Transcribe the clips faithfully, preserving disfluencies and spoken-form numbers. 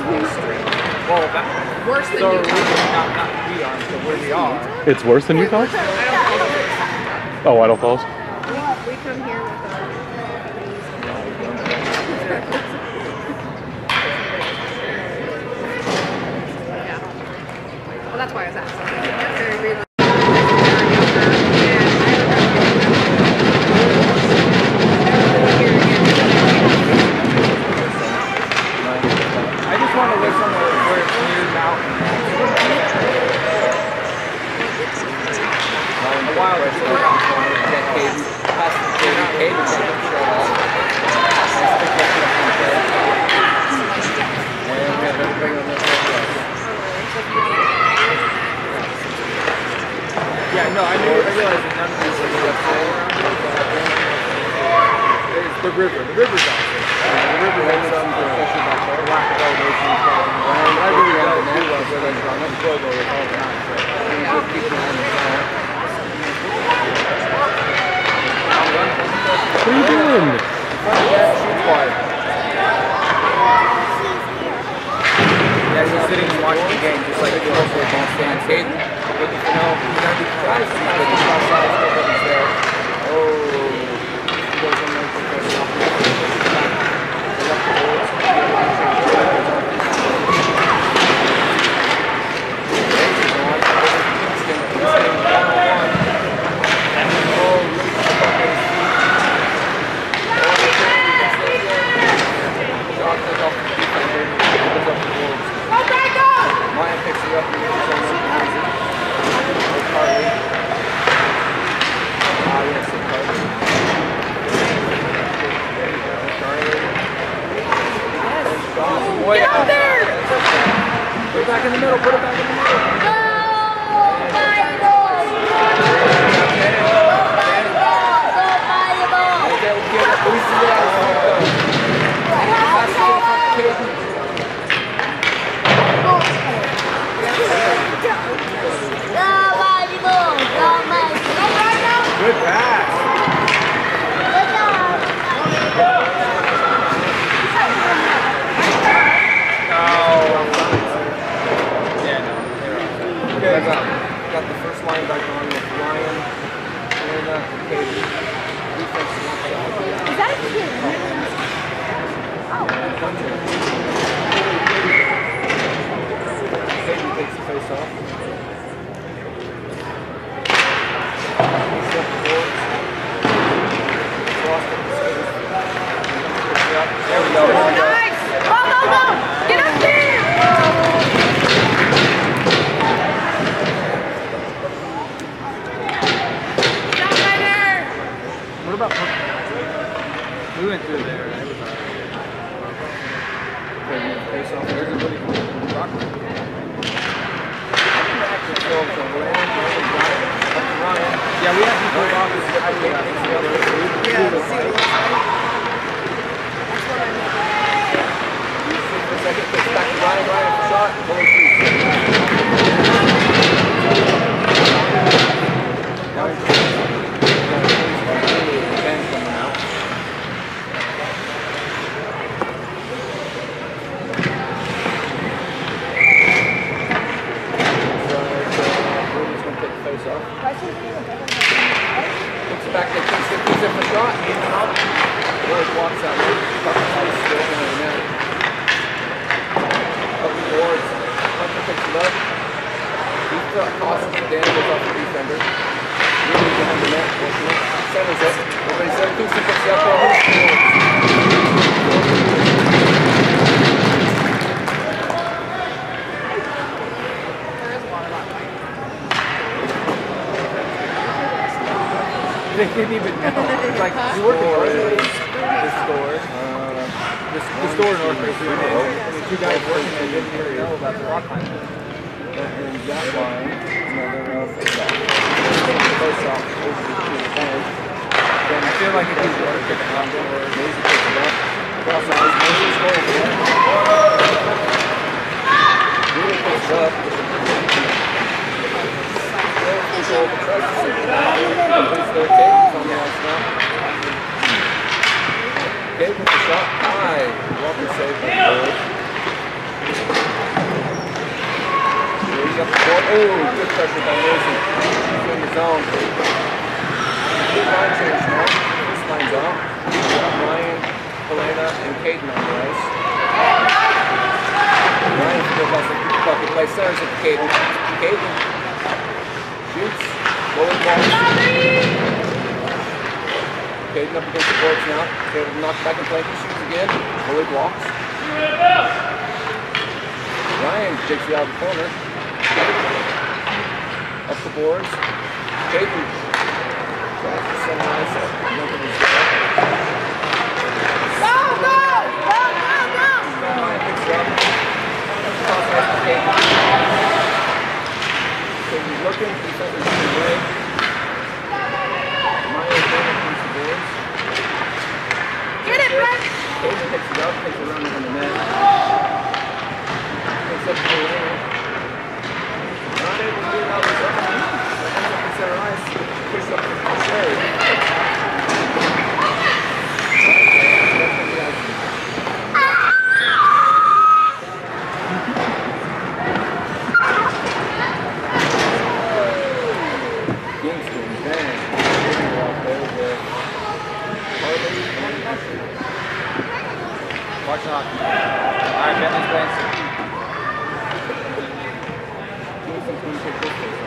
Well, that, worse than so Utah. Not, not we are, so where we are. It's worse than Utah? Oh, Idaho Falls. We, we come here with our... Yeah. Well, that's why I was asking. They're very real. Yeah, no, I knew, I realized that none of these are around here, but it's the river. The river's awesome. The river makes some especially about the lack of elevation and stuff. And I really don't do well with it. I'm not global with all the time. So just keep an eye on that. What are you doing? She's quiet. Yeah, he's sitting and watching the game just like the rest of the ball stand. Hayden, but you know, he's going to be surprised to see that he's outside still that he's there. Oh, he goes in there for the left boards. Maya picks it up and gets his own easy. Oh, Carly. Ah, yes, so Carly. Carly. Yes. Get out there! Put it back in the middle, put it back in the middle. Go! Bible! Go, Bible! Okay, we'll get it. We see that. Pass it off to Kaden. Good pass. Good job. No. Yeah, no. Okay, I got, got the first line back on with Ryan and uh, Katie. Defense is not bad. Is that a kid? Katie takes the face off. There we go. Nice! Go, go, go! Get up there! Stop right there! What about we went through there. Okay, face off. There's a really cool rock. Yeah, we have to go off this highway. Yeah, the second pitch back to Ryan, Ryan for shot, going through. Now he's Ben coming out. So, Rudy's going to take the face off. Looks back, they takes it, puts it for shot, in and out. Really walks out. Fucking ice still in the net. Couple boards. Hunter picks it up. He tosses it down, goes off the defender. Really behind the net, fortunate. Centers it. Everybody said, Tucson picks it up there. They didn't even know. It's like, you work in Northridge. The store. Uh, the, the store in Northridge. The two guys working there didn't even know about the rock line. And that line, another uh, face off. Face off over to the bench. Then I feel like if he's going to pick it up, or Maisie picks it up. Cross eyes, Maisie's going for it. Really picks it up. Control the press. It's their Caden's on the ice now. Caden with the shot. High. Walker saved the goal. Casey up the board. Oh, good pressure by Mason. He's in the zone. Good line change now. This line's off. We've got Ryan, Helena, and Caden on the ice. Ryan still has a good bucket play. Centers it to Caden. Caden shoots. Lower ball. Caden up against the boards now. Able to knock back and play. He shoots again. Bully blocks. Ryan takes it out of the corner. Up the boards. Caden tries to send the ice up. Nothing is there. Go, go! Go, go, go! Ryan picks it up. Cross ice to Caden. Caden's looking. He's up and away. Ryan comes the boards. Get it, Brett! Caden picks it up. Takes it around on the net. Picks up the lane. Not able to get it out of the zone. Comes up the center ice. Push up the third. Kingston, bang. Out there with Harley and Ashley. Watch out. Alright, Bentley's playing. Kingston can take this one.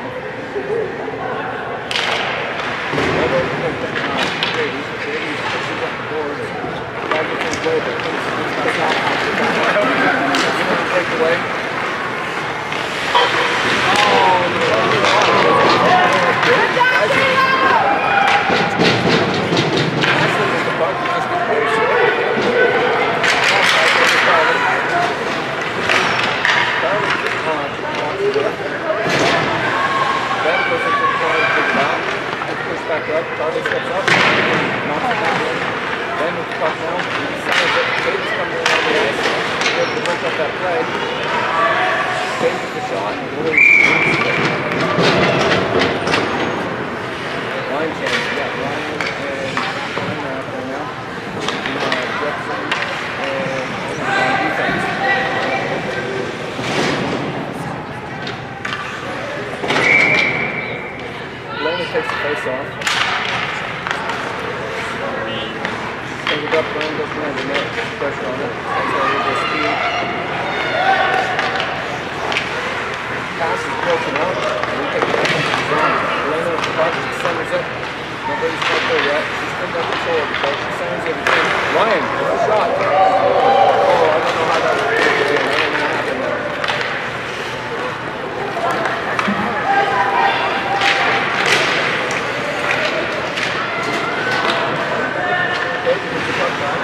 Although he can take it out. Brady. Brady pushes up the boards. Ball gets his way, but Kingston's got a top out. He's going to take away. Oh, Good job, Kilo! Ashley with the puck. He just gets very short. Offside goes to Carly. Carly just on. Walks it up. Ben goes into the corner to pick it out. Gets pushed back up. Carly steps up. Knocks it back in. Ben with the puck now. He centers it. Caden's coming in on the ice. He's able to break up that play. Caden with the shot. Line change. We got Ryan and Helena out there now. We have Jefferson and on defense. Helena takes the face off. Brings it up, Ryan goes behind the net, puts pressure on it. That's how we go speed. Pass is broken up, and we take it back into the zone. Helena with the puck, she centers it. Nobody's quite there yet. She's still got control of the puck. She centers it again. Ryan, with a shot. Oh, I don't know how that was. I don't know what happened there. Caden with the puck back.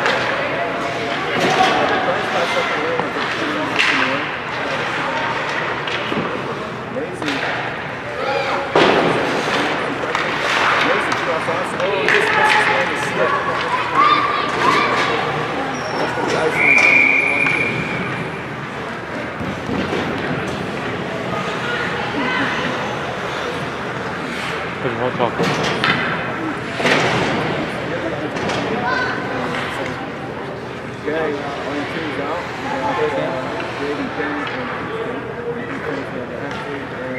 Turns pass up the lane with the team looking in. Lazy. Lazy cross ice. Oh, this misses man to slip. That's going to be icing on the line change. There's one chocolate. Okay, on two's out. We got uh, Brady, Penn, and Houston. We have Ashley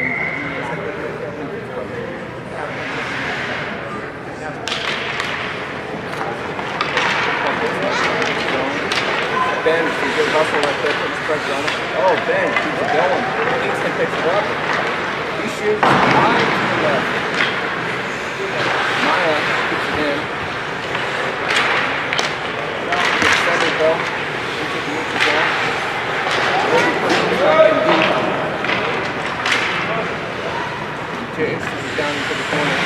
and Ben, some good hustle right there, puts pressure on it. Oh, Ben keeps it going. Kingston picks it up. He shoots high to the left. Maya keeps it in. Centered though. She took the reaches down. Brady pushes it back in deep. Two inches down into the corner.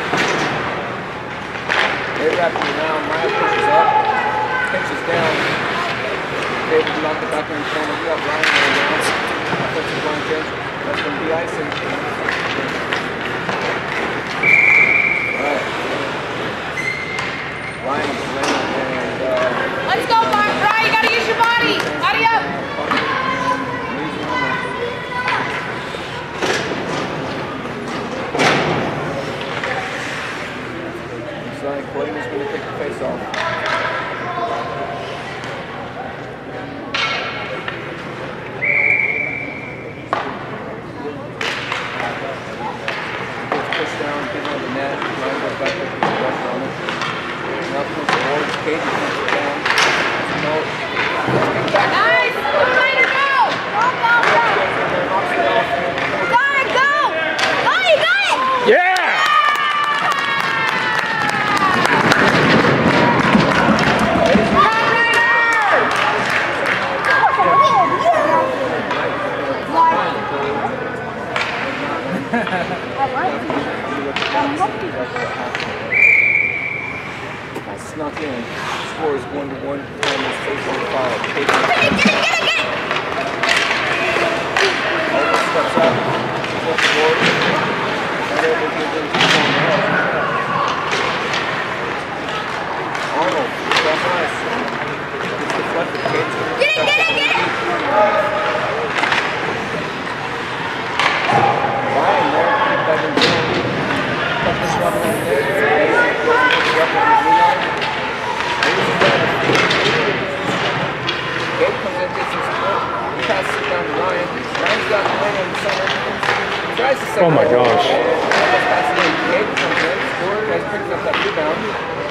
They're wrapping it around. Maya pushes up. Pitches down. Able to knock it back in the corner. We got Ryan there now. Offensive line change. That's going to be icing. Alright. Ryan is laying and uh, Let's go, Brian. You gotta use your body. Body up. Looks like Clayton's going to take the face off. Cade puts it down. No. Nice! Go, Ryder, go! Go, go, go! Got it, go! Go, you got it! Yeah! I snuck in. Score is one to one. Time is eight point five. Get it, get it, get it, get it! Almost steps up. Flip the board. Right over to the Arnold. That's nice. It's deflected. Cade's gonna Get it, get it, get it! Ryan there. Keep that in zone. Cut this one in there. Cade comes in, gets some support. He passes it down to Ryan. Ryan's got the lane on the center. He tries to set Oh my it. gosh. Passes it in. Cade comes in. Score. Guys picks up that rebound.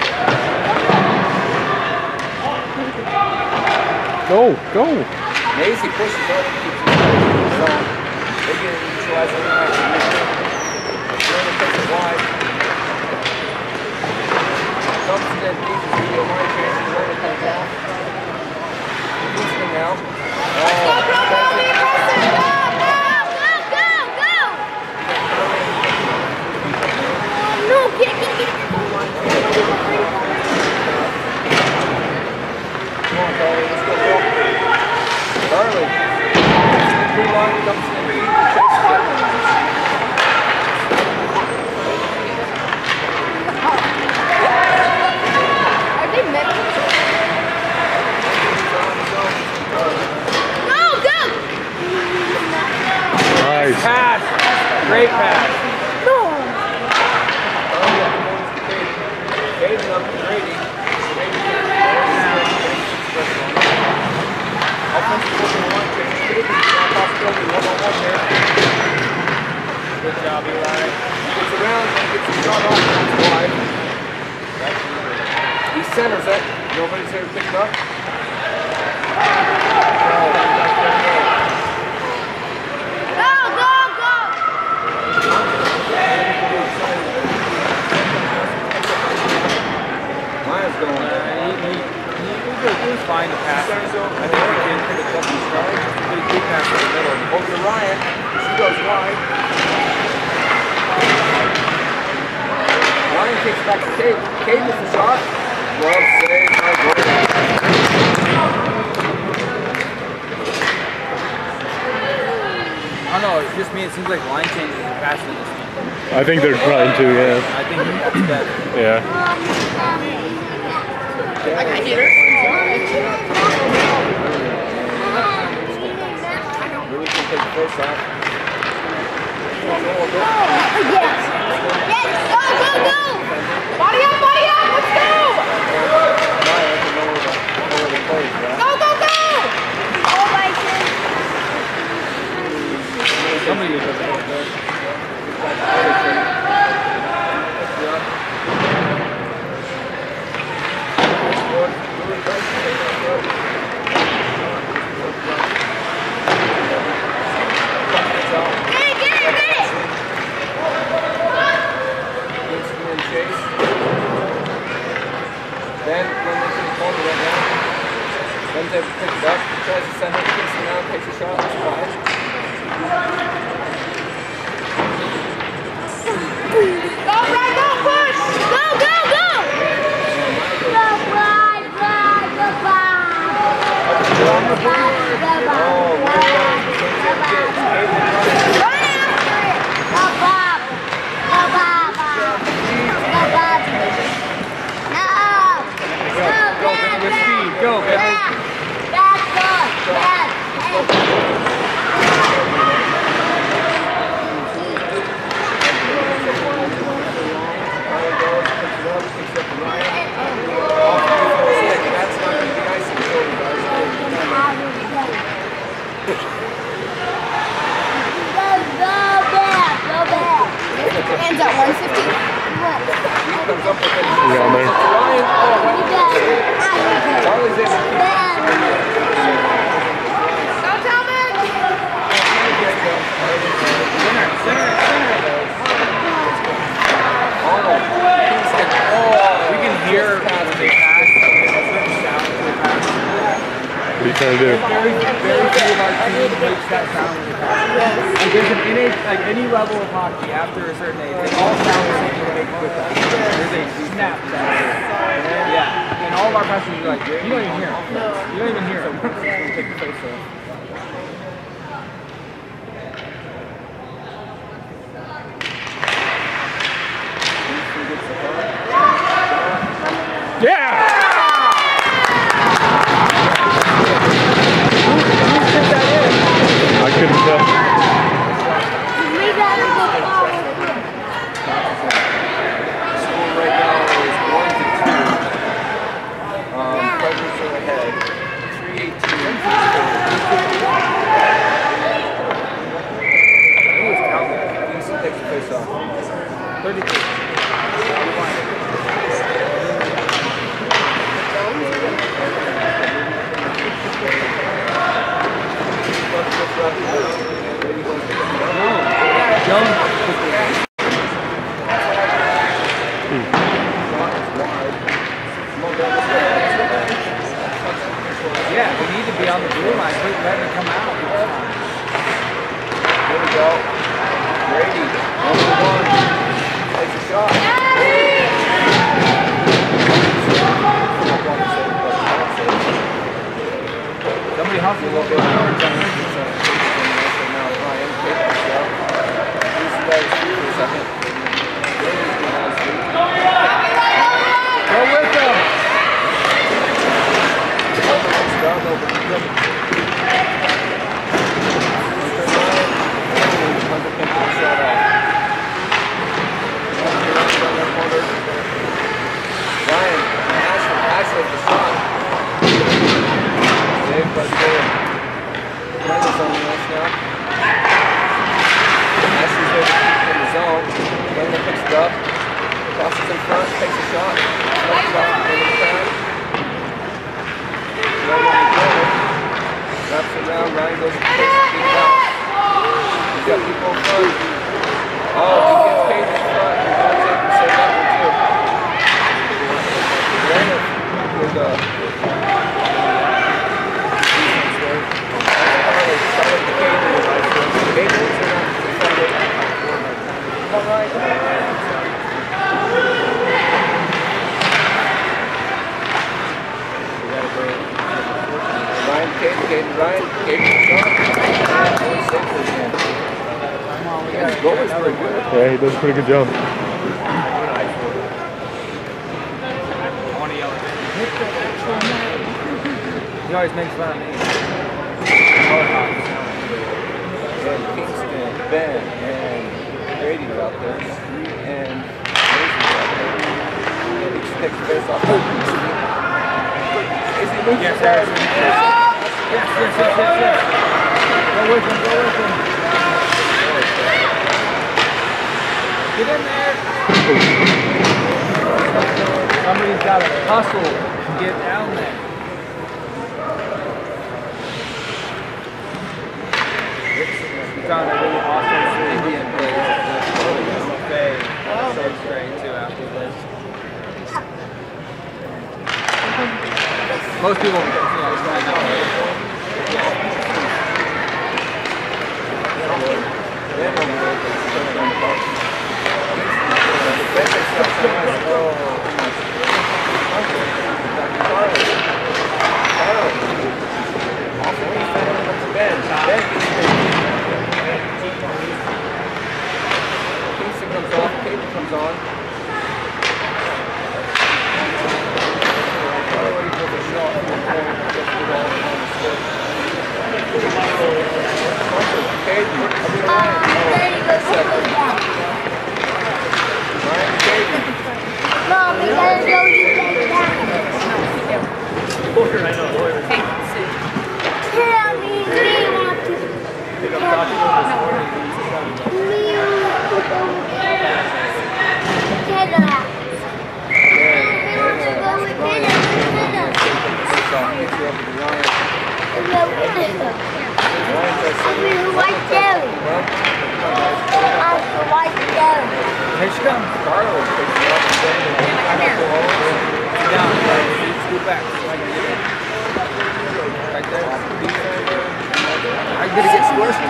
Go, go. Maisie pushes up. Keeps it in the zone. They get it neutralized on the action. Lerner takes it wide. Dumps it in deep. Video line change. Lerner comes off. Houston now. Go, go, go, be aggressive! Go, go, go, go, go! No, get it, get it, get it! Come on, Charlie. Let's go, go. Charlie. Blue line dumps it in deep. Chases it. Are they meant to? Go, go! Nice. Pass. Great pass. No! Caden up to Brady. Brady offensive one on one change. Possibility one on one there. Good job, Eli. He gets around and gets a shot off. That's wide. He centers it. Nobody's here to pick it up. Go, go, go! Lions going. He was fine to pass. I think he did pick it up in stride. He did pass in the middle. Over to Ryan. She goes wide. Ryan kicks back to Cade. Cade with the shot. Well saved by Gordon. I don't know, it's just me. It seems like line changes are faster than this game. I think they're trying to, yeah. I think that's better. Yeah. Like I get it. Really can take the first off. Yes! Yes! Go, go, go! Body up, body up! Let's go! Go, go, go! Oh, my God. Somebody was up there. Get it, get it, get it! Winston and Chase. Ben going into the corner right now. Ben's able to pick it up. Tries to send it. Kicks it down. Takes a shot. That's five. Go, Brad, go, push! Go, go, go! Go, Brad, Brad, go, Brad! On the board. Oh, run Run after it! Go, Bob! Go, Bob! Go, Bob! No! Go, Go, Brad, Ben, with Brad! speed. Go, Ben. Brad! Brad, go! Brad! Ends at one fifty. Comes up with it. Yeah, man. Ryan, oh, right. You got it. are you trying to do? Very, very few of our team makes that sound when they pass. Like there's an innate, like any level of hockey after a certain age, they all sound the same when they make quick passes. There's a snap sound. Yeah. And all of our passes are like, you don't even hear them. You don't even hear them. Take the face off. Yeah! I couldn't tell. Score right now is one to two. Um, Predators are ahead. three eighteen. Who is Calvin? D C takes the face off. thirty-two. Yeah, we need to be on the blue line. Quit letting it come out. Here we go. Brady, one to one. Takes a shot. Somebody hustle a little bit. Now Brian takes the shot. He's got his feet for a second. Go with them. Ryan, Ashley, Ashley with the shot. Saved by Taylor. Brenda's on the ice now. Ashley's there to keep in the zone. Brenda picks it up. Crosses in front, takes a shot. Another shot, Brenda back. Right on the corner. Wraps it around, Ryan goes and takes the feet out. He's got people in front. Oh, he gets paid in front. He's going to take the save that one too. Brenda with uh, defense there. Carly started the cable. Cables are not defended. Come on, Ryan. Come on, Ryan. Ryan, Caden, Caden, Ryan, Caden, Sean. One save for the end. Yeah, his goal is pretty good. Yeah, he does a pretty good job. I want to yell at him. He always makes fun of me. And Kingston, Ben, and Brady are out there. Street and Mason out there. And he takes the face off. Is he moving? Yes, sir. Yes, yes, yes, yes, yes. Go with him, go with him. Get in there. Somebody's got to hustle to get down there. He's on a really awesome Indian place. So straight too after this. Most people, you know, it's right now. Kingston comes off, Cable comes on. Mom, we gotta go use that Tell me, do you want to? Me, Keda. We want to go with Keda. I'm in the white dairy. I'm the white dairy. Here she comes. Carlos picks it up and sends it. Down, right? Scoot back. Right I'm gonna get squished.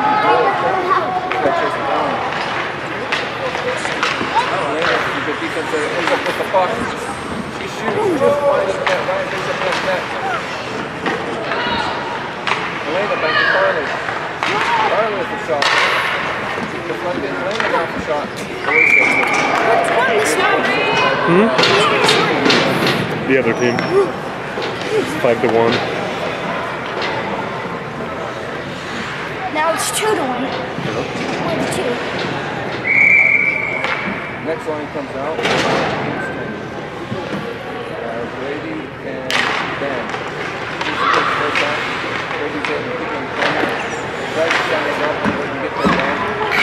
Good defense there. Ends up with the puck. He shoots just wide of the net. Ryan takes up that net. Elena back to Carly. Carly with the shot. Deflected. Elena down for shot. What's wrong this now? Hmm? The other team. It's five to one. Now it's two to one. One to two. Next line comes out. Uh, Brady and Ben. First out. Brady's hitting the on the corner. Tries to shine it up and we can get that down.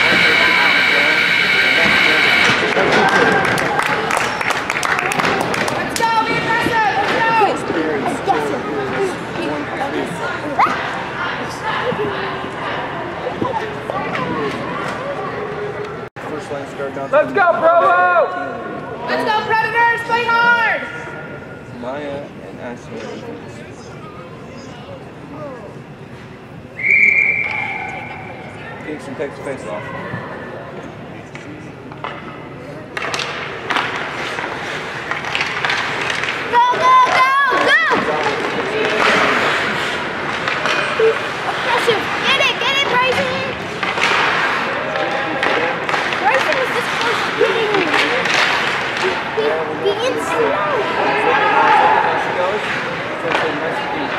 Let's go, be aggressive, let's go! First line start down. Let's go, Provo! Let's go, Predators, play hard! Maya and Ashley. Kingston takes the face off. Go, go, go, go! Aggressive. Get it, get it, Bryson. Bryson was just close to getting me. He, he is slow. There she goes. That's a nice beat.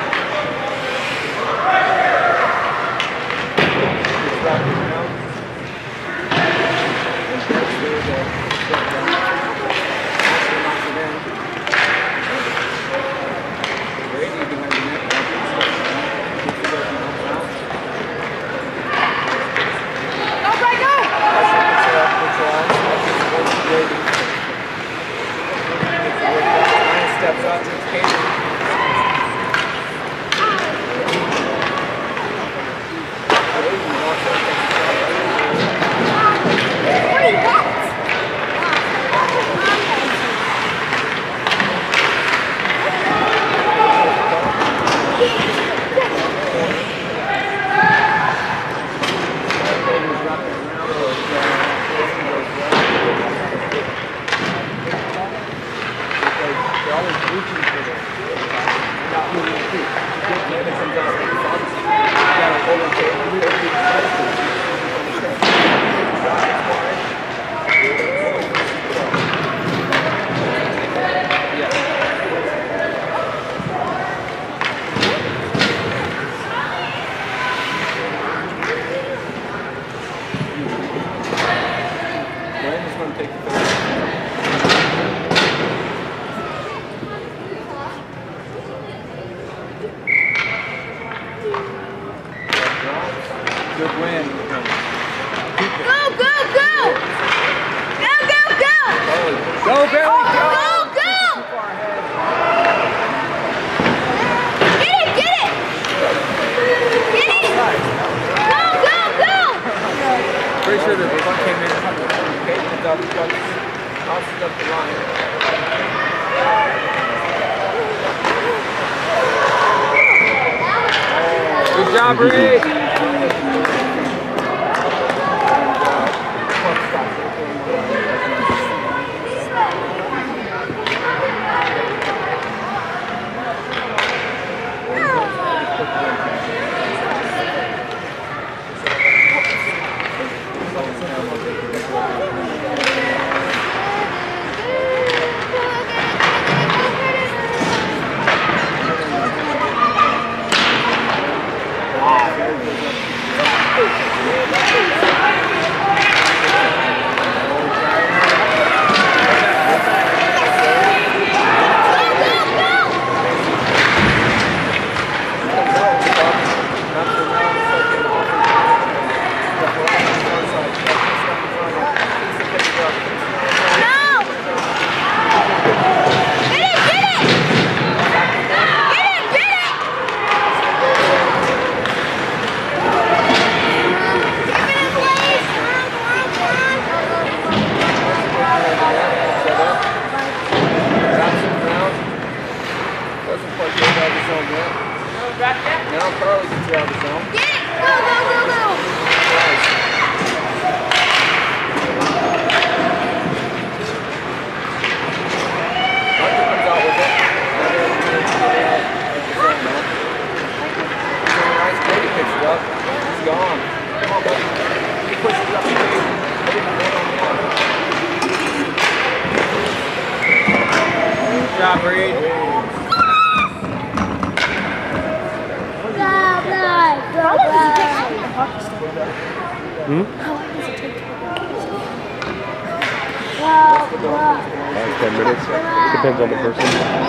It's back in now. And that's good. Step down. Ashley knocks it in. Brady behind the net. Go, Brad, go! Ashley picks it up, puts her on. Goes to Brady. Ryan steps up to Katie. Brady walks up, takes a shot. Three hits. Brady's wrapping around her. Wilson goes well. They're always reaching for the not moving the feet. Amanda comes out and it's obviously you gotta hold on to it. You don't need to touch it. Yeah. Brandon's going to take the face. Good win. Go, go, go! Go, go, go! Go, Barry, Go, go! go! Too far ahead. Get it, get it! Get it! Go, go, go! Pretty sure that the one came in and Peyton's up, tosses up the line. Good job, Bree! Doesn't quite get out of his own yet. Now Carly gets you out of the zone. Get it! Go, go, go, go! Hunter comes out with it. Nice, Brady picks it up. He's gone. Come on, buddy. He pushes it up the field. Good job, Reed. Hmm? Five, ten minutes. Depends on the person.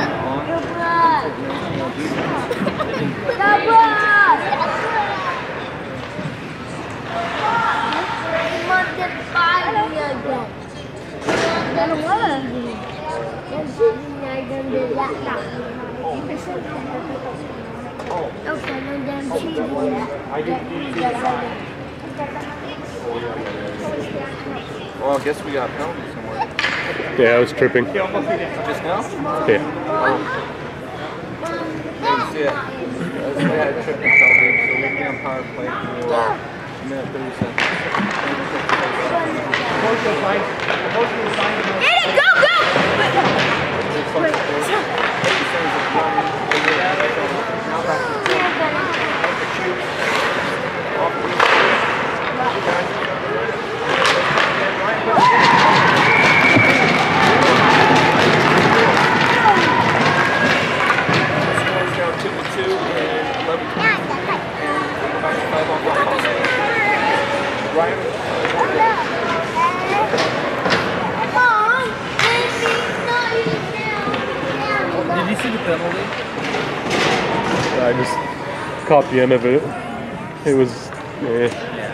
Well, I guess we got a penalty somewhere. Yeah, I was tripping. Just now? Yeah. Didn't see it. We had a tripping penalty, so we'll be on power play for a minute thirty seconds. Get it! Go, go! Did you see the penalty? I just caught the end of it. It was, eh.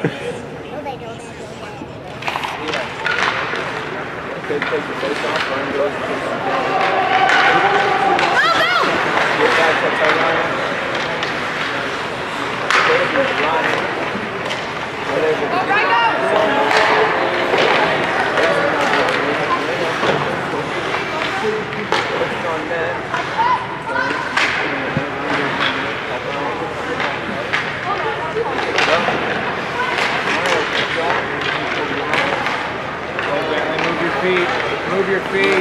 Kid takes the face off, Ryan goes and takes the Go, go! Get back to Ryan. Ryan. Whatever. Go, Ryan, go! Looking on net. Move your feet. Move your feet.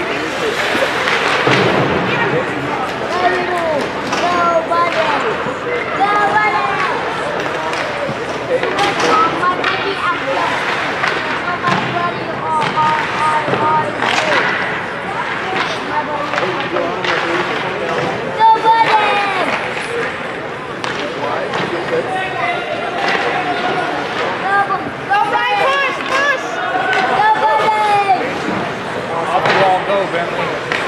Go, Ryan, push, push! Off the wall, go, Bentley.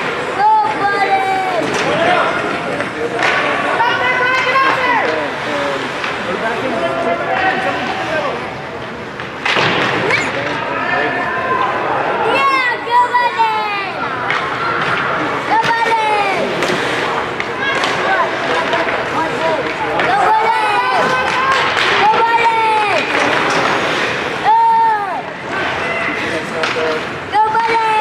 Back there, Ryan, get out there! Yeah, go buddy! Go buddy! Go buddy! Go buddy! Go buddy!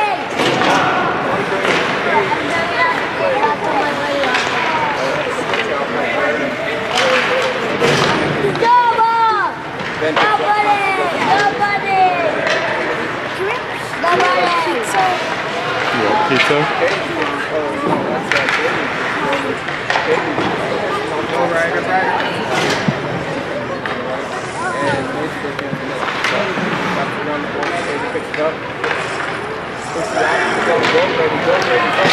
Ben, Go buddy! Go buddy! Go buddy! You want pizza? Go, Ryder, Ryder. And basically, have to run the ball. Baby picks it up. Push it out. Go, go, baby, go, baby, go,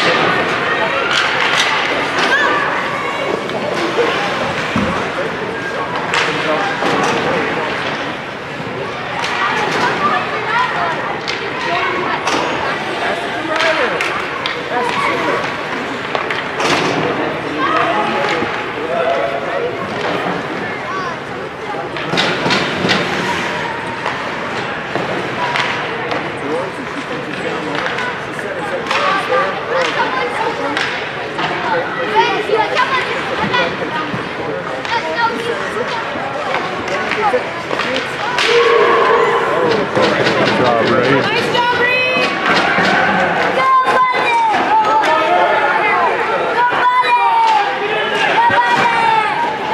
Good job, Ray. Nice job, Reed! Go buddy! Go buddy! Go buddy!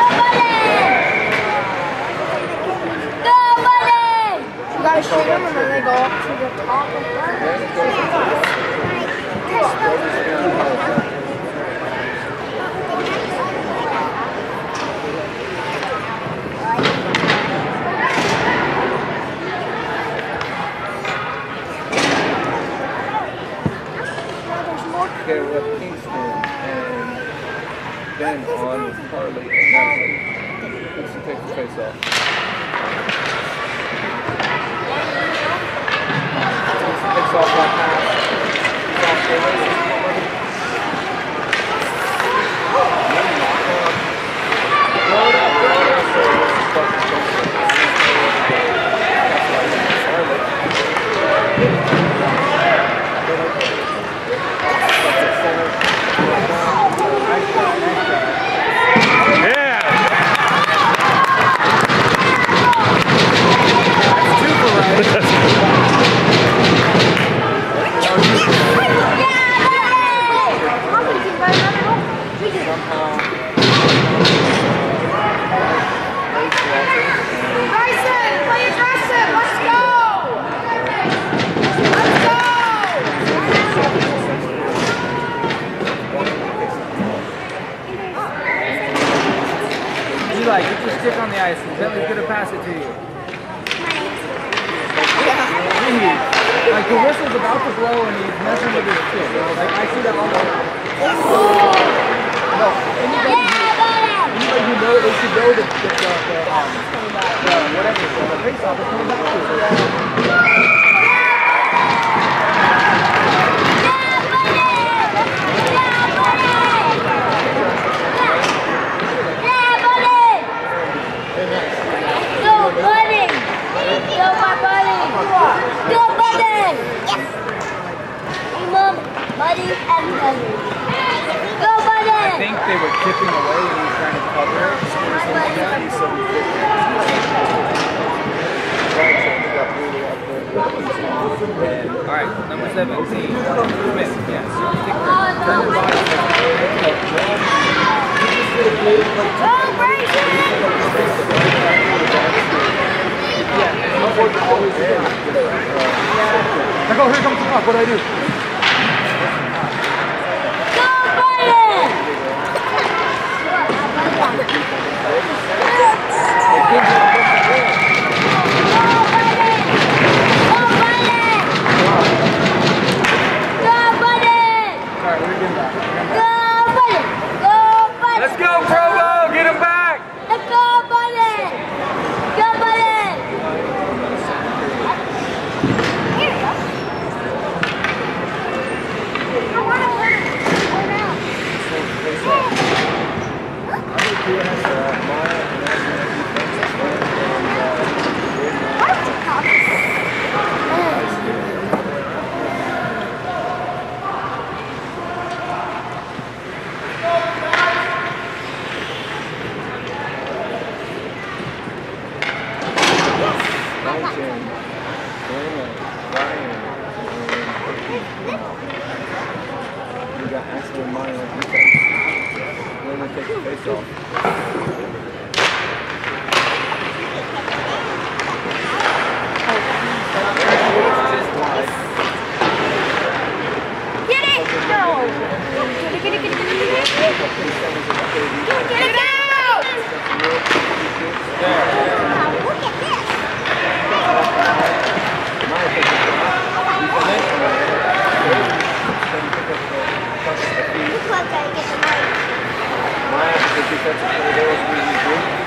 again on Harley, and then looks to take the face off. Takes off that pass. Off the Throw it up, throw it up. So this is fucking something. That's why it's Charlotte. Yeah! That's two for right. Bryson, play aggressive. Let's go. Let's go. Eli, get your stick on the ice and Bentley's gonna pass it to you. Yeah. Like the whistle's about to blow and he's messing with his stick. Like I see that all the time. No, anybody who, anybody who knows, they should know the, the, the, the, um, the whatever, the face-off is coming back to it. Buddy and Buddy. Go, Buddy! I think they were tipping away and he was trying to cover it. So he so he fit and, all right, number seventeen, Smith. Yeah, so you take her, turn your body. Go, Grayson! Yeah, always there. I go, here comes the puck. What do I do? Let's go, Provo! Get him back! Let's go, buddy! Go, buddy! Here we go. I want to put it around. We got Aston Meyer on defense. Then we take the face off. Get it! No! Get it, get it, get it, get it, get it! Get it out! There. Look at this! Meyer takes the Look like I get the money. Meyer is the defensive player there as we do.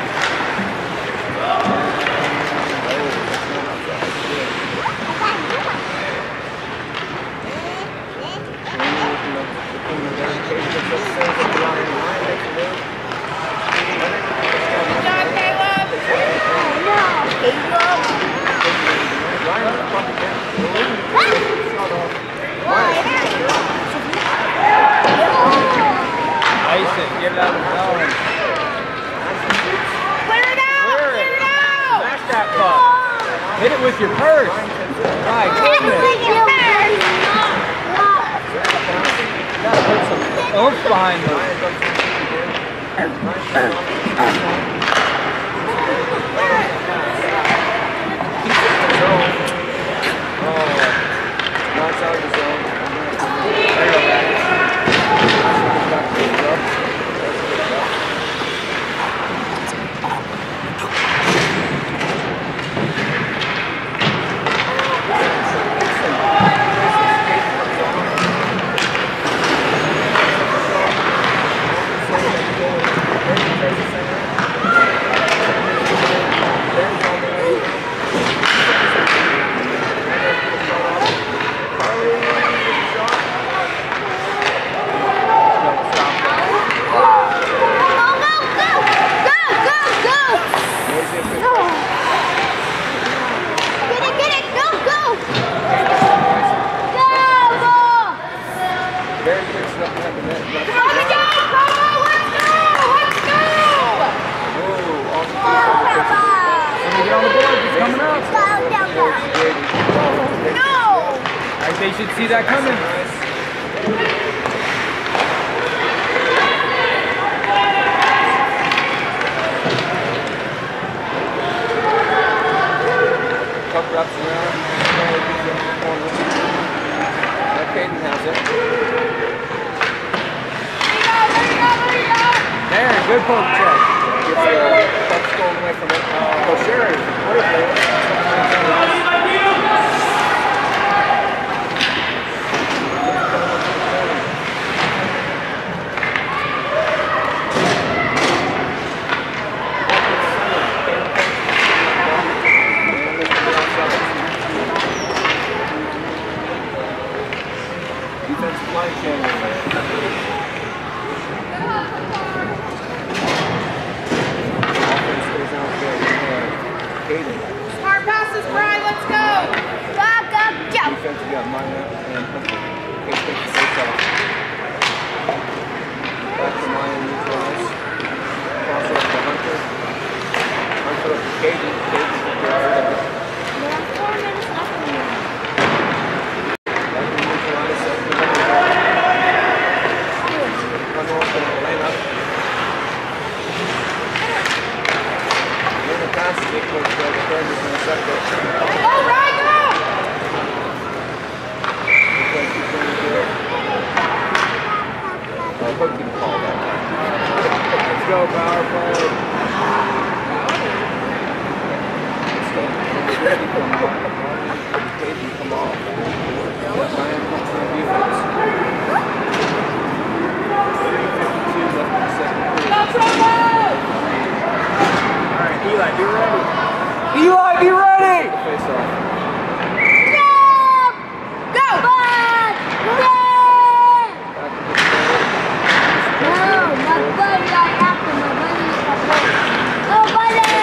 Ice it. Get it out of the zone. Clear it out. Clear Clear it. it out. Smash that puck. Hit it with your purse. My goodness. Gotta put some oomph behind Knocks out of the zone. that coming. Couple reps around. That Caden has it. There, good poke check. Gets the puck's going away from it. Oh, Sherry. What is it? Defensive line channel. Smart passes, Brian. Let's go. Back up, jump. Defense, you got Maya and Hunter. Case takes the face off. Back to Maya and neutralize. Cross over to Hunter. Hunter up to Caden. Caden to the other. There are four minutes left in the Back to neutralize. Set to the other. Hunter off to the lane up. When the pass is equal to the third is going to set it. Go, Brian. Go. Uh, Hook can call that. Let's go, power play. Let's go. Ready to come off. Ready to come off. Ryan comes to the defense. fifty-two left in the second period. Go, Trovo. Alright, Eli, be ready. Eli, be ready! Face off. Go. Back! Back to the third. No, my buddy got after my buddy is my buddy. Go, buddy!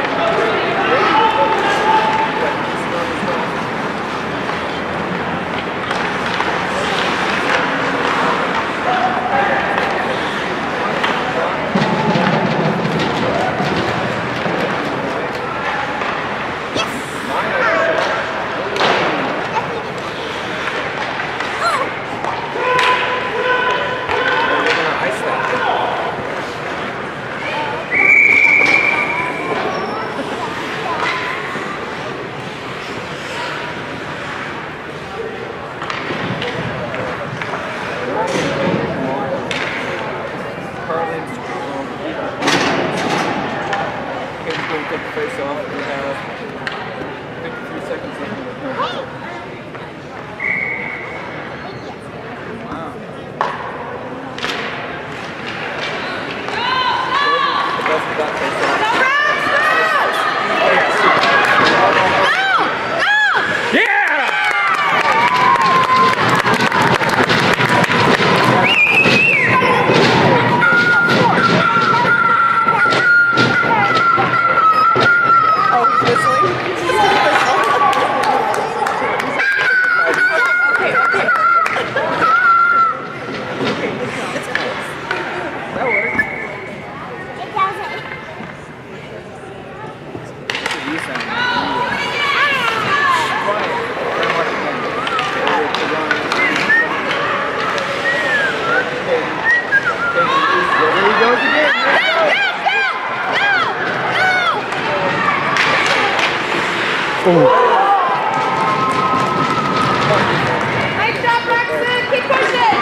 Face off. We have fifty-three seconds left in the game. Wow. The best of that face off. Nice job, Braxton. Keep pushing.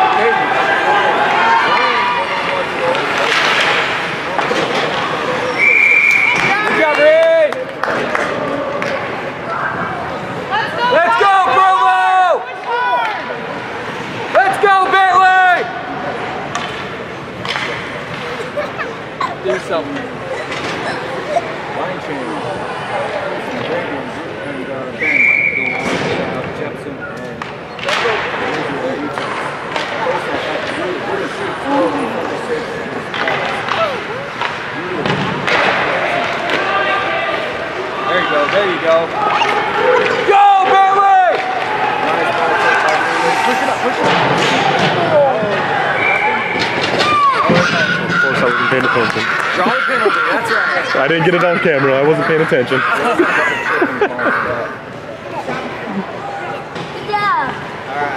Good job, Ray! Let's go. Let's go, Provo! Push hard. Let's go, Bentley! Do something. Line change. And uh, Ben, uh, Jepson, and There you go, there you go. Go, Bentley! push it up, push it up. Of course, I wasn't paying attention. Draw the penalty, that's right. I didn't get it on camera. I wasn't paying attention. Yeah. All right.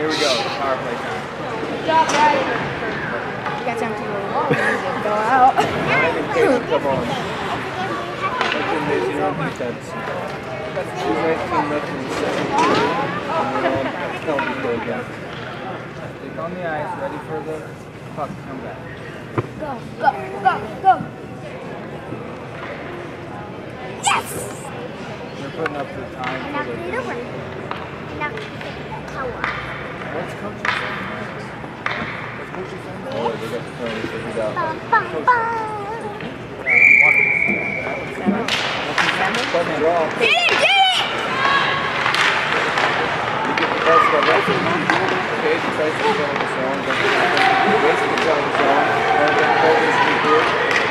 Here we go. Power play time. Good job, guys. You got time to go out. Ryan and Katie, come on. Nothing lazy on defense. two nineteen, nothing in the second quarter. And then on penalty kill again. Stick on the ice, ready for the puck to come back. Go, go, go, go. Yes! They're putting up the time. Knock for it the- over. Knock it over. What's coaching saying? What's coaching saying? Oh, they got the penalty figured out. Bum, bum, bum. Puck draw. Get it, get it! You get the puck, but that's it. Okay, the tries to get on the zone. Doesn't happen. Waits to get on the zone. And then Colby's good.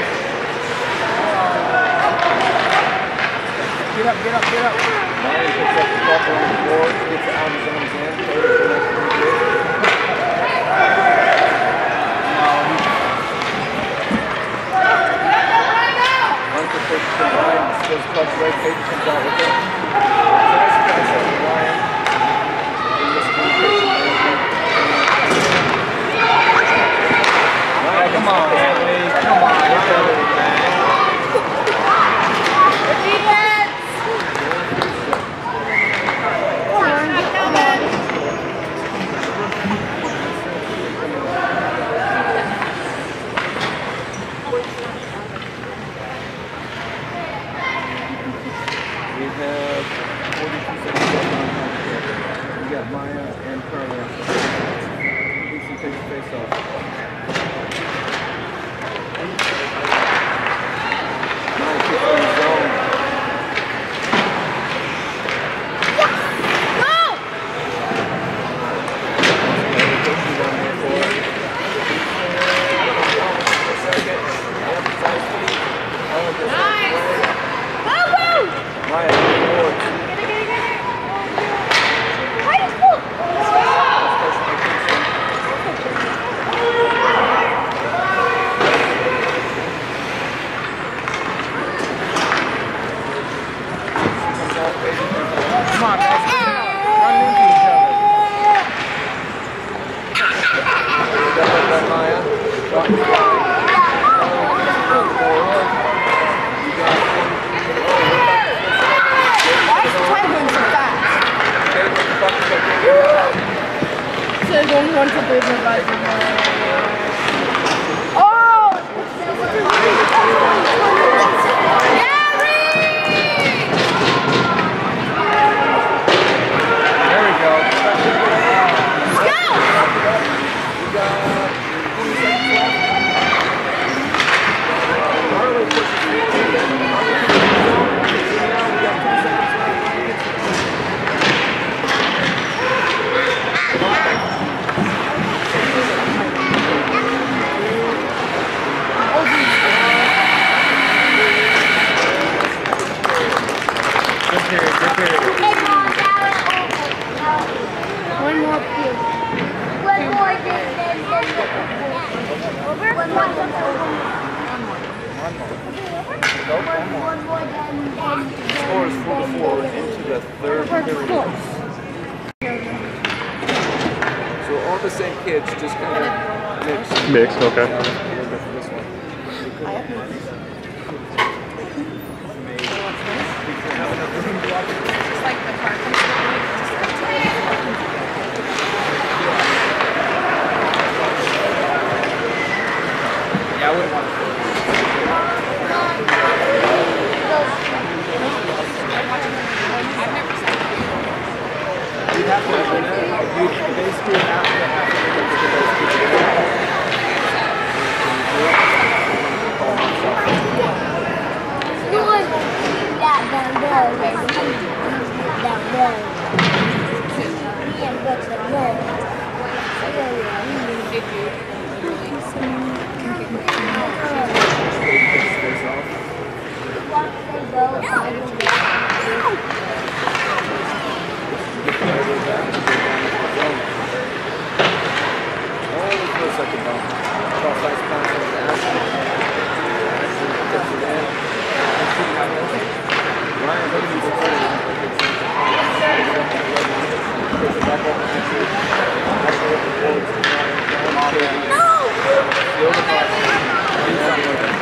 Get up, get up, get up. Ryan picks up the puck on the board, gets it out of the zone again. Players the next three good. Hunter takes it to Ryan, goes puck right, Peyton comes out with it. Tries to pass out to Ryan. He miscommunication management. Ryan, Come on, Anthony. Come on, get better than that. We have forty-two seconds left on time. We got Maya and Carla. Lucy takes the face off. Maya kicks in the zone. Maya, forward. Come on, guys. Run into each other. Got that by Maya. Drop the line. You got Why is the time going so fast? okay, put the bucket back in your mouth. Says only one couple of advisors. Oh! There we go. Harley pushes Good period, good period. One more few. One more than than than over. One more than One more. one one more than than. Score is four to four into the third period. So all the same kids, just kind of mixed. Mix, okay. We'll go for this one. Just like the park. Yeah, I wouldn't want to. You'd have to, you'd basically have to have to look at those people. Who was that down there? Down there. Me and Brooks are there.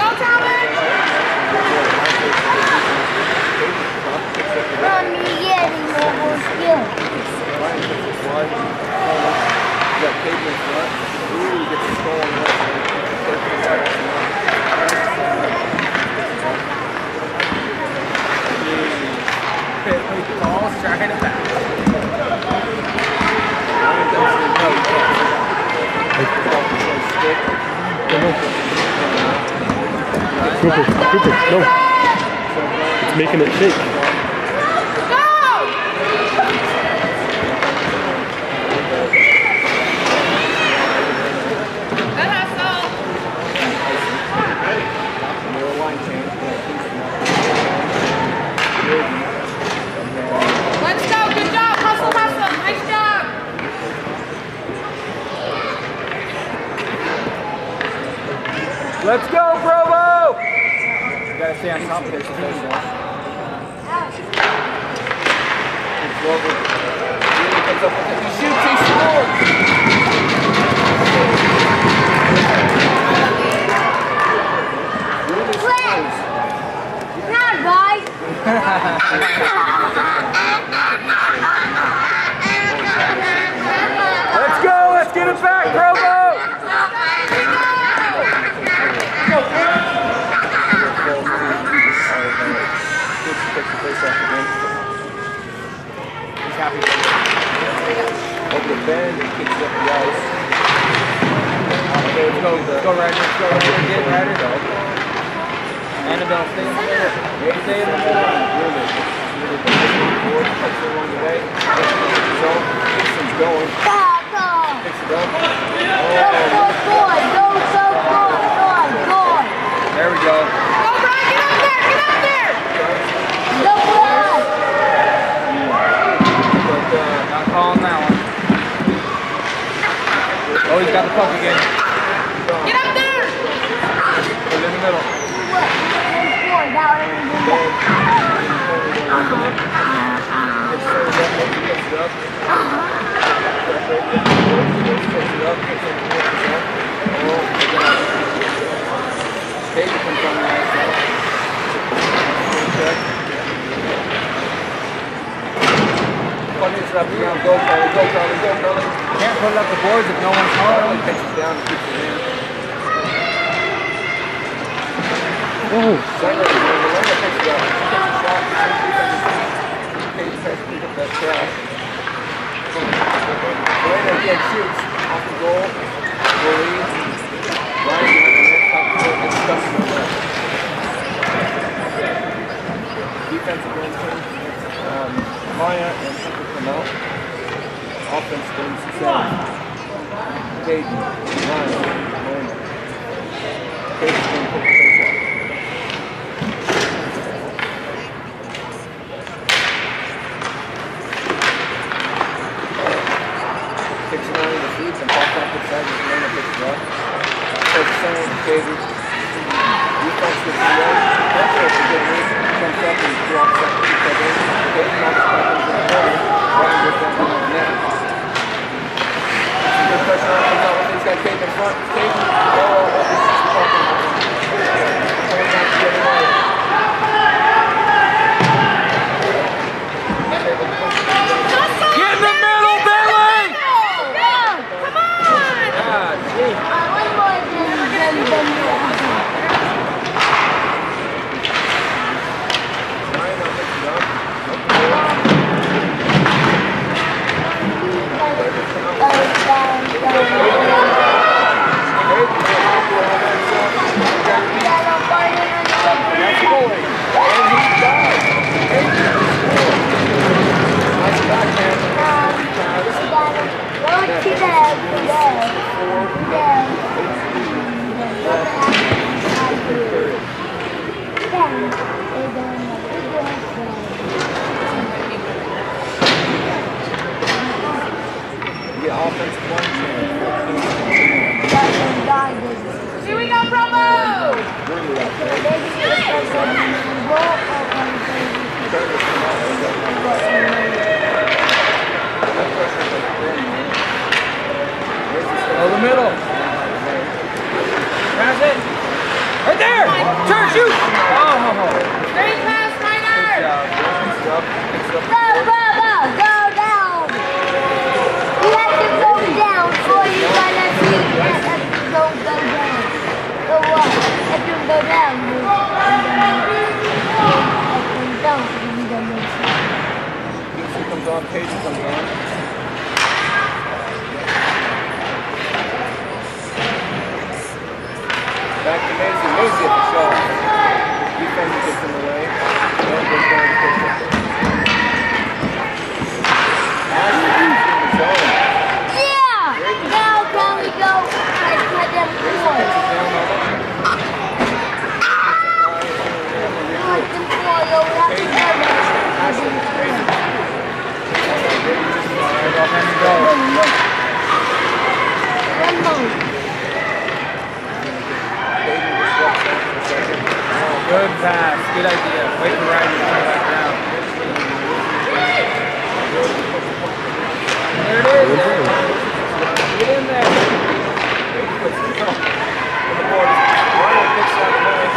Mommy, yeah, they never skill. Ryan puts his slide. You got Caden in front. Ooh, gets his skull on the left. Ball's trying to back. Ryan Dempsey, no, you can't. Cooper, Cooper, no. It's making it shake. Let's go. Good job. Hustle, hustle. Nice job. Let's go, Provo! You gotta stay on top of this. He shoots, he scores! Quick! Now, guys. Let's go! Let's get it back, Provo! He's happy. Over the bend, he kicks up the ice. Okay, let's go. Let's go, Ryder. Let's go, Ryder. Get Ryder. Annabelle, stay in the middle. Stay in the middle. Really, really forward, touch it along the way. Zone, Dixon's going. Go, go. Picks it up. Go, go, go, go, go, go, go, go. There we go. Go, Brian. Get up there. Get up there. Go, Brian. But, uh, Not calling that one. Oh, he's got the puck again. Get up there. Put it in the middle. Go, Charlie, go, Charlie, go, Charlie. Can't put it up the boards if no one's calling. Charlie takes it down and keeps it in. Oh, Center, Miranda takes it up. She takes a shot. Kate tries to pick up that trash. Miranda again shoots off the goal. Goalie. Ryan behind the net, top foot, gets stuck in the net. Defensive end team. Um, Maya and Hunter come out. Offense brings the same. Caden, Ryan, Miranda. Caden's going to put the face off. Kicks it out in the feet and pops off the side and Miranda picks it up. Takes the center with Caden. Defense gets the edge. Hunter is a good move. Comes up and drops that to each other. Caden knocks back into the corner. Ryan goes down behind the net. Good pressure on comes out with these guys. Caden in front. Caden. Oh, this is fucking. Playing out the other way. Get in the middle, Billy! Come on. God, gee. One more than Ryan now picks it up. That's going. And he dies. Nice backhand. Go to the You get offensive one. Here we go, Provo. Really out there. Go the middle. Pass it. Right there. up, picks up. Go, go, go, go down. You have to go down or you're gonna see that if you don't go down. So what? If you go down, you're down. Kingston comes on, Page comes on. Back to Maisie. Maisie at the shot. Defender gets in the way. And goes down to Page. Ashley in the zone. Yeah! Now can we go and put them forward? Down on it. Put them forward, you'll have to go One more. Good pass. Good idea. Wait for Ryan to come back down. There it is. Get in there. Ryan picks that away.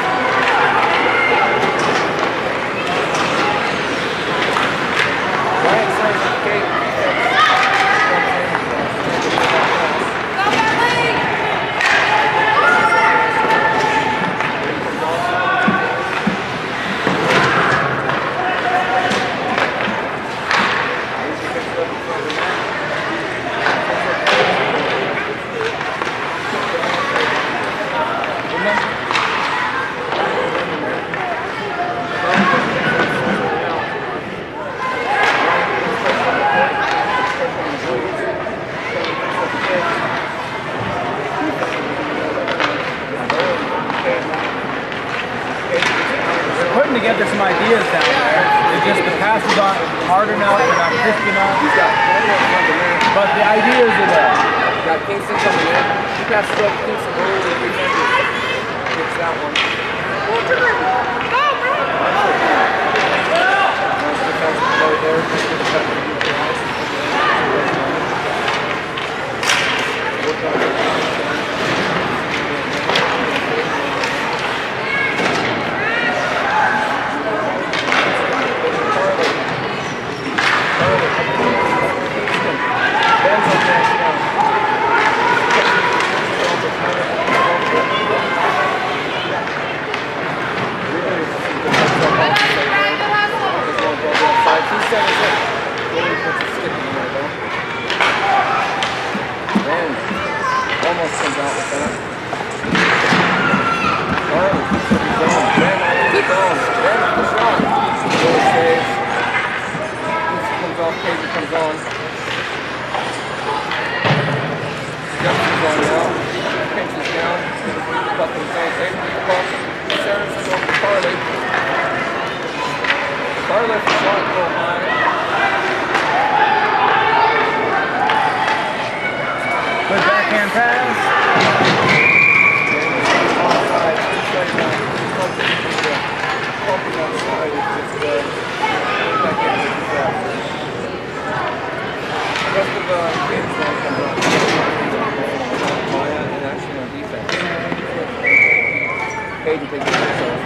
Ryan says, okay. Putting together some ideas down there. It's just the passes aren't hard enough, they're not crisp enough. But the ideas are there. Got Kingston coming in. He passes up Kingston over the defender. Gets that one. Nice defensive play there. Work on it. Almost comes out with that. Alright, he's on. Ben is on. Ben with the shot. Really saves. This comes off, Page comes on. Jefferson's on now. Pinches down. Fucking zone. Page with the puck. Sarah's over to Carly. Carly for shot, go high. Good backhand pass. Hayden takes the pass off.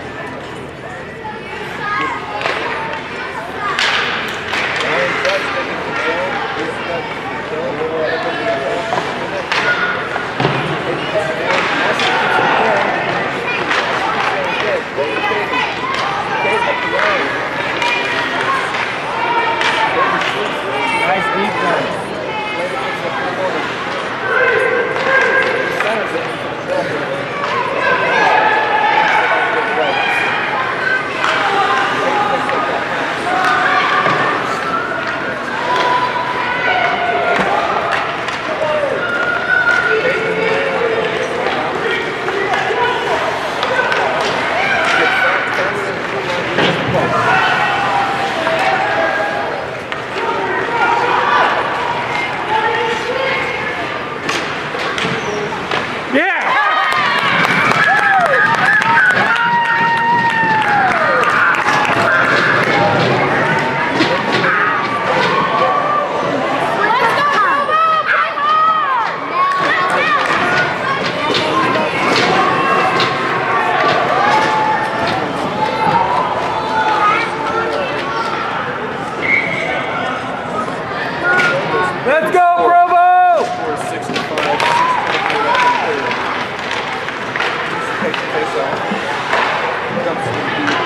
Ryan tries to get the zone. He's got the zone. We're up into the zone. Hayden puts it down. Massey keeps it going. He's dead. Over to Hayden. Hayden up the line. Hayden shoots. Nice defense. Later picks up the corner. He centers it into the trap. takes the face off. Jumps to the beat.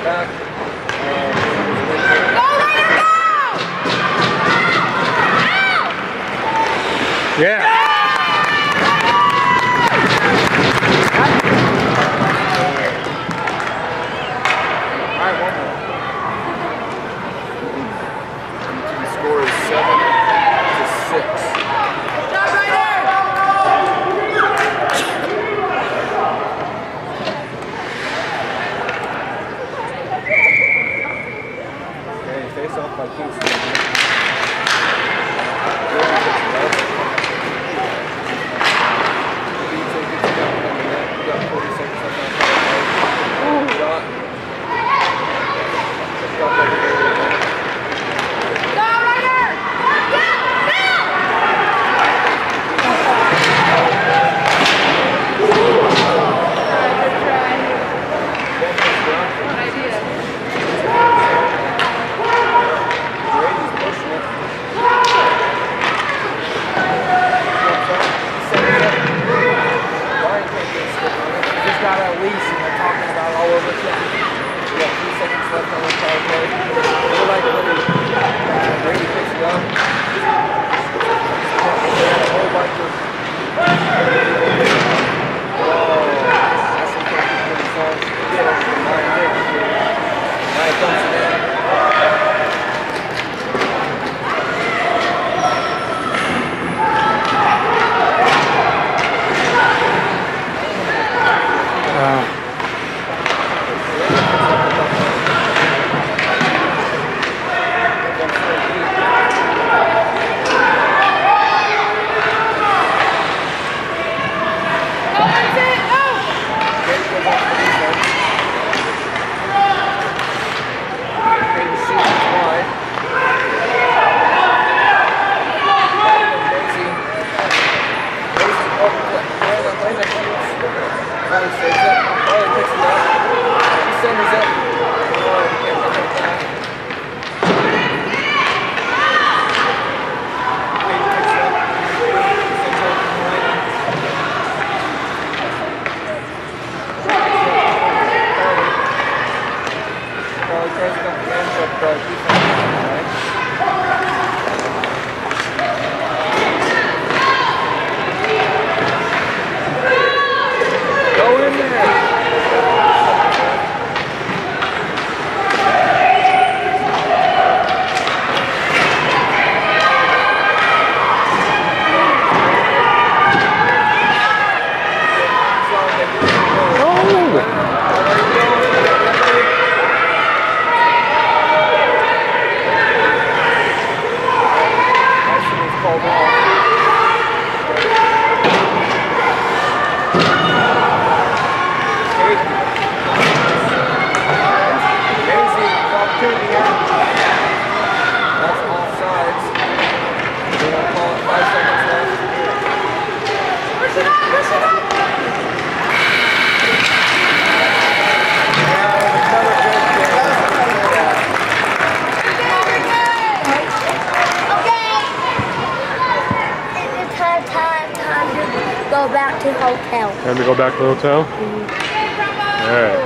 back. Yeah. Alright, one more. The score is seven to six. Okay, face off by Kingston. Go back to hotel. Time to go back to the hotel? Mm-hmm. All right.